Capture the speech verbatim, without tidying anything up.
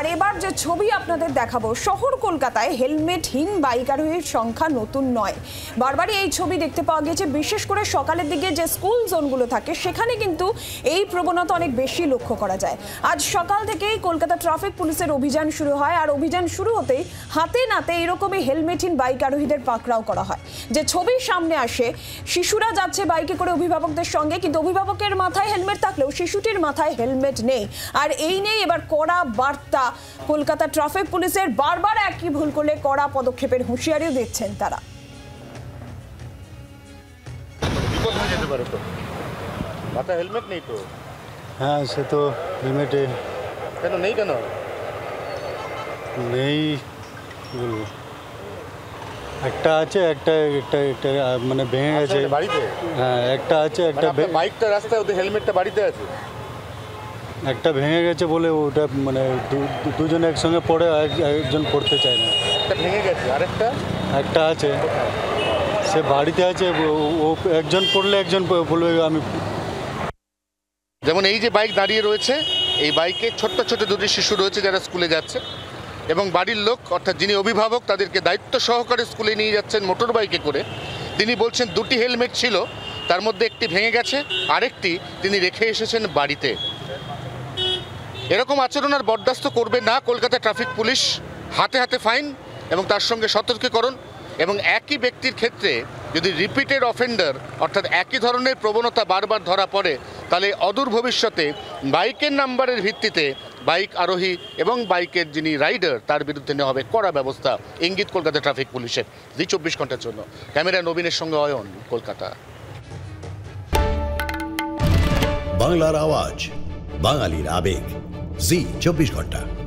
আর এবার যে ছবি আপনাদের দেখাবো, শহর কলকাতায় হেলমেটহীন বাইক আরোহীর সংখ্যা নতুন নয়। বারবারই এই ছবি দেখতে পাওয়া গেছে, বিশেষ করে সকালের দিকে যে স্কুল জোনগুলো থাকে সেখানে কিন্তু এই প্রবণতা অনেক বেশি লক্ষ্য করা যায়। আজ সকাল থেকেই কলকাতা ট্রাফিক পুলিশের অভিযান শুরু হয়, আর অভিযান শুরু হতেই হাতে নাতে এরকমই হেলমেটহীন বাইক আরোহীদের পাকড়াও করা হয়। যে ছবি সামনে আসে, শিশুরা যাচ্ছে বাইকে করে অভিভাবকদের সঙ্গে, কিন্তু অভিভাবকের মাথায় হেলমেট থাকলেও শিশুটির মাথায় হেলমেট নেই। আর এই নেই এবার কড়া বার্তা কলকাতা ট্রাফিক পুলিশের। বারবার একই ভুল করলে কড়া পদক্ষেপের হুঁশিয়ারিও দিচ্ছেন তারা। মাথায় হেলমেট নেই তো? হ্যাঁ, সে তো হেলমেটে কেন নেই? কেন নেই বলবো, একটা আছে, একটা একটা একটা মানে ভেঙে গেছে বাড়িতে। হ্যাঁ, একটা আছে, একটা বাইকটা রাস্তায়, ওদের হেলমেটটা বাড়িতে আছে। একটা ভেঙে গেছে বলে ওটা মানে দুজন একসঙ্গে পড়ে একজন পড়তে চায় না। একটা ভেঙে গেছে, আরেকটা একটা আছে, সে বাড়িতে আছে, ও একজন পড়লে একজন বলবে আমি। যেমন এই যে বাইক দাঁড়িয়ে রয়েছে, এই বাইকে ছোট্ট ছোট দুটি শিশু রয়েছে যারা স্কুলে যাচ্ছে, এবং বাড়ির লোক অর্থাৎ যিনি অভিভাবক তাদেরকে দায়িত্ব সহকারে স্কুলে নিয়ে যাচ্ছেন মোটর বাইকে করে। তিনি বলছেন দুটি হেলমেট ছিল, তার মধ্যে একটি ভেঙে গেছে, আরেকটি তিনি রেখে এসেছেন বাড়িতে। এরকম আচরণ আর বরদাস্ত করবে না কলকাতা ট্রাফিক পুলিশ। হাতে হাতে ফাইন এবং তার সঙ্গে সতর্কীকরণ, এবং একই ব্যক্তির ক্ষেত্রে যদি রিপিটেড অফেন্ডার অর্থাৎ একই ধরনের প্রবণতা বারবার ধরা পড়ে, তাহলে অদূর ভবিষ্যতে বাইকের নাম্বারের ভিত্তিতে বাইক আরোহী এবং বাইকের যিনি রাইডার তার বিরুদ্ধে নেওয়া হবে কড়া ব্যবস্থা। ইঙ্গিত কলকাতা ট্রাফিক পুলিশের। জি চব্বিশ ঘন্টার জন্য ক্যামেরা নবীনের সঙ্গে অয়ন, কলকাতা। বাংলার আওয়াজ, বাঙালির আবেগ, জি চব্বিশ ঘন্টা।